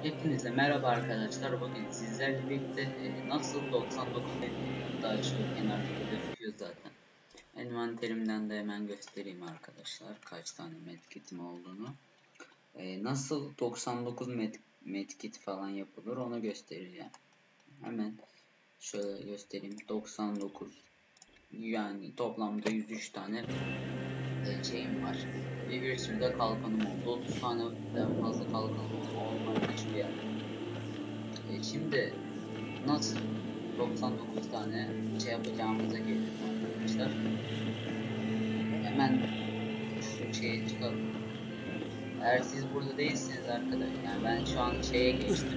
Hepinize merhaba arkadaşlar. Bugün sizlerle birlikte nasıl 99 medkit açılıyor, kenarda gözüküyor zaten. Envanterimden de hemen göstereyim arkadaşlar kaç tane medkitim olduğunu. Nasıl 99 medkit falan yapılır onu göstereceğim. Hemen şöyle göstereyim. 99 yani toplamda 103 tane şeyim var. Ve bir sürü de kalkanım oldu. 30 taneden fazla kalkanım olmak hiçbir yer. Şimdi nasıl 99 tane şey yapacağımıza gelelim arkadaşlar. Hemen şu şeye çıkalım. Eğer siz burada değilsiniz arkadaşlar, yani ben şu an şeye geçtim.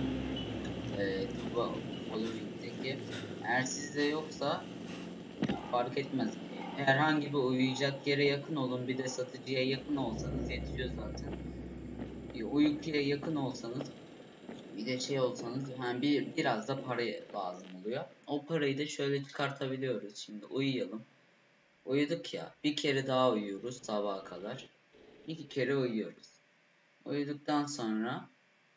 Following'deki. Eğer sizde yoksa fark etmez. Herhangi bir uyuyacak yere yakın olun, bir de satıcıya yakın olsanız yetiyor zaten. Bir uykuya yakın olsanız, bir de şey olsanız, yani biraz da para lazım oluyor. O parayı da şöyle çıkartabiliyoruz. Şimdi uyuyalım. Uyuduk ya. Bir kere daha uyuyoruz sabaha kadar. 2 kere uyuyoruz. Uyuduktan sonra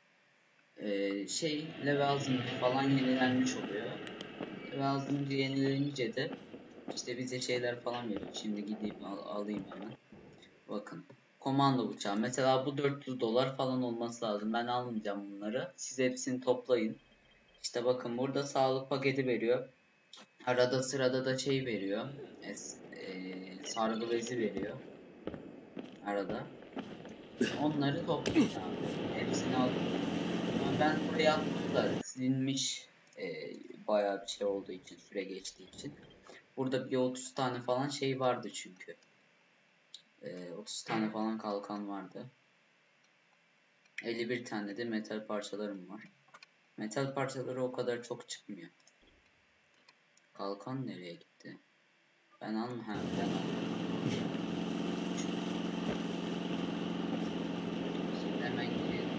levazımcı falan yenilenmiş oluyor. Levazımcı yenilenince de işte bize şeyler falan veriyor. Şimdi gideyim alayım hemen. Bakın. Komando bıçağı. Mesela bu 400 dolar falan olması lazım. Ben almayacağım bunları. Siz hepsini toplayın. İşte bakın burada sağlık paketi veriyor. Arada sırada da şey veriyor. Sargı bezi veriyor. Arada. Onları toplayın abi. Hepsini alın. Ama ben buraya attım da silinmiş bayağı bir şey olduğu için, süre geçtiği için. Burada bir 30 tane falan şey vardı çünkü. 30 tane falan kalkan vardı. 51 tane de metal parçalarım var. Metal parçaları o kadar çok çıkmıyor. Kalkan nereye gitti? Ben almam. Şimdi hemen gidelim.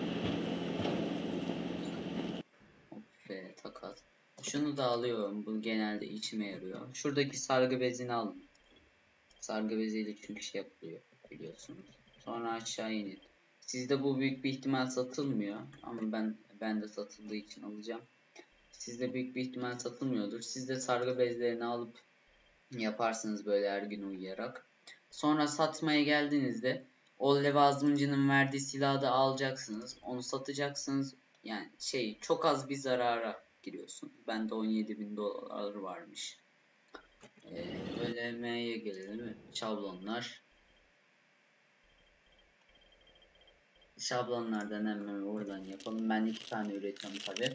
Ve takas. Şunu da alıyorum. Bu genelde içime yarıyor. Şuradaki sargı bezini alın. Sargı beziyle çünkü şey yapılıyor biliyorsunuz. Sonra aşağı inin. Sizde bu büyük bir ihtimal satılmıyor. Ama ben de satıldığı için alacağım. Sizde büyük bir ihtimal satılmıyordur. Siz de sargı bezlerini alıp yaparsınız böyle her gün uyuyarak. Sonra satmaya geldiğinizde o levazımcının verdiği silahı da alacaksınız. Onu satacaksınız. Yani çok az bir zarara giriyorsun. Bende 17.000 dolar varmış. ÖLM'ye gelelim. Şablonlar. Şablonlardan hemen oradan yapalım. Ben 2 tane üretiyorum tabi.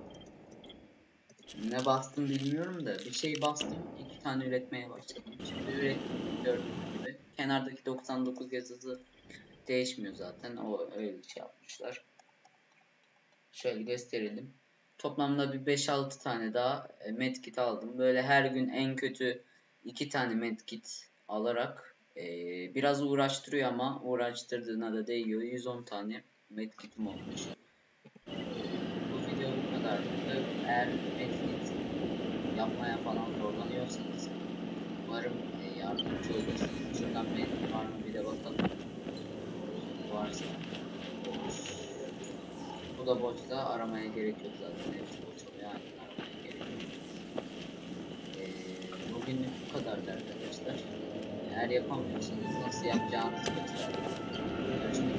Ne bastım bilmiyorum da bir şey bastım. 2 tane üretmeye başladım. Şimdi ürettim gördüğünüz gibi. Kenardaki 99 yazısı değişmiyor zaten. O öyle şey yapmışlar. Şöyle gösterelim. Toplamda bir 5-6 tane daha medkit aldım. Böyle her gün en kötü 2 tane medkit alarak biraz uğraştırıyor ama uğraştırdığına da değiyor. 110 tane medkitim olmuş. Bu video bu kadardı. Eğer medkit yapmaya falan zorlanıyorsanız umarım yardımcı olursunuz. Şuradan medkit var mı bir de bakalım. Varsa olur. Bu da boşsa aramaya gerek yok zaten. Hepsi boş oluyor. Yani aramaya gerek yok. Bugünlük bu kadardı arkadaşlar. Eğer yapamıyorsanız nasıl yapacağınızı gösterdim. Görüşmek üzere.